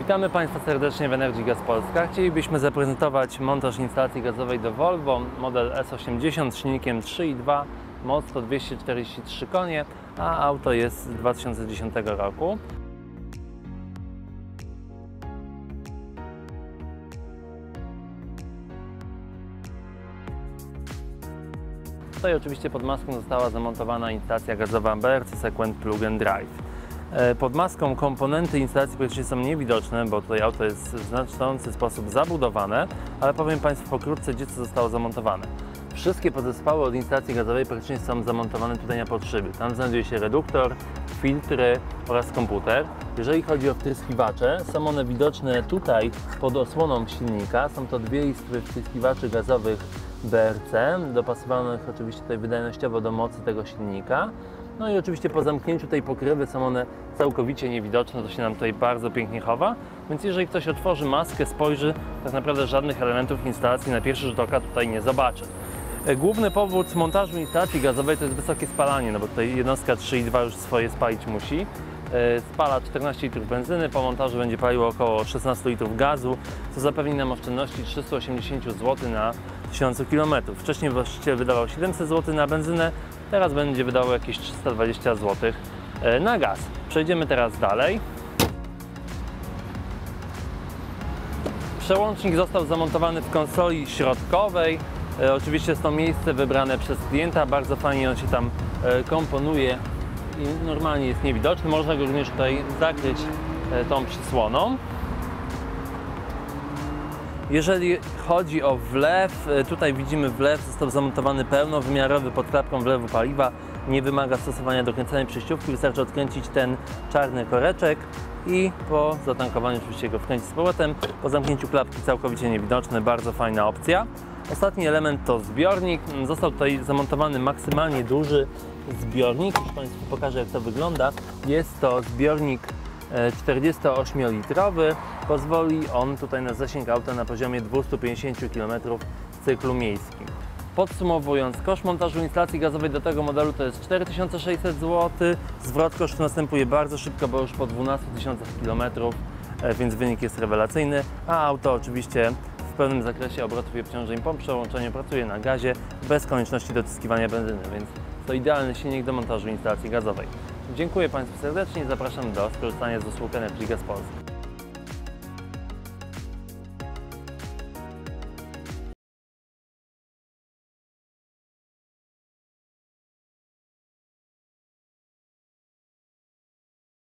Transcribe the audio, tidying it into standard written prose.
Witamy Państwa serdecznie w Energy Gas Polska. Chcielibyśmy zaprezentować montaż instalacji gazowej do Volvo, model S80 z silnikiem 3.2, moc to 243 konie, a auto jest z 2010 roku. Tutaj oczywiście pod maską została zamontowana instalacja gazowa BRC Sequent Plug and Drive. Pod maską komponenty instalacji praktycznie są niewidoczne, bo tutaj auto jest w znaczący sposób zabudowane, ale powiem Państwu pokrótce, gdzie co zostało zamontowane. Wszystkie podzespoły od instalacji gazowej praktycznie są zamontowane tutaj na podszyby. Tam znajduje się reduktor, filtry oraz komputer. Jeżeli chodzi o wtryskiwacze, są one widoczne tutaj pod osłoną silnika. Są to dwie istry wtryskiwaczy gazowych BRC, dopasowanych oczywiście tutaj wydajnościowo do mocy tego silnika. No i oczywiście po zamknięciu tej pokrywy są one całkowicie niewidoczne, to się nam tutaj bardzo pięknie chowa. Więc jeżeli ktoś otworzy maskę, spojrzy, tak naprawdę żadnych elementów instalacji na pierwszy rzut oka tutaj nie zobaczy. Główny powód montażu instalacji gazowej to jest wysokie spalanie, no bo tutaj jednostka 3.2 już swoje spalić musi. Spala 14 litrów benzyny, po montażu będzie paliło około 16 litrów gazu, co zapewni nam oszczędności 380 zł na 1000 km. Wcześniej właściciel wydawał 700 zł na benzynę, teraz będzie wydawał jakieś 320 zł na gaz. Przejdziemy teraz dalej. Przełącznik został zamontowany w konsoli środkowej. Oczywiście jest to miejsce wybrane przez klienta, bardzo fajnie on się tam komponuje i normalnie jest niewidoczny. Można go również tutaj zakryć tą przysłoną. Jeżeli chodzi o wlew, tutaj widzimy wlew, został zamontowany pełnowymiarowy pod klapką wlewu paliwa. Nie wymaga stosowania dokręcanej przejściówki, wystarczy odkręcić ten czarny koreczek i po zatankowaniu oczywiście go wkręcić z powrotem. Po zamknięciu klapki całkowicie niewidoczny, bardzo fajna opcja. Ostatni element to zbiornik. Został tutaj zamontowany maksymalnie duży zbiornik. Już Państwu pokażę, jak to wygląda. Jest to zbiornik 48-litrowy. Pozwoli on tutaj na zasięg auta na poziomie 250 km w cyklu miejskim. Podsumowując, koszt montażu instalacji gazowej do tego modelu to jest 4600 zł. Zwrot kosztu następuje bardzo szybko, bo już po 12 000 km, więc wynik jest rewelacyjny, a auto oczywiście w pełnym zakresie obrotów i obciążeń po przełączeniu pracuje na gazie bez konieczności dociskiwania benzyny, więc to idealny silnik do montażu instalacji gazowej. Dziękuję Państwu serdecznie i zapraszam do skorzystania z usług Energy Gas Polska.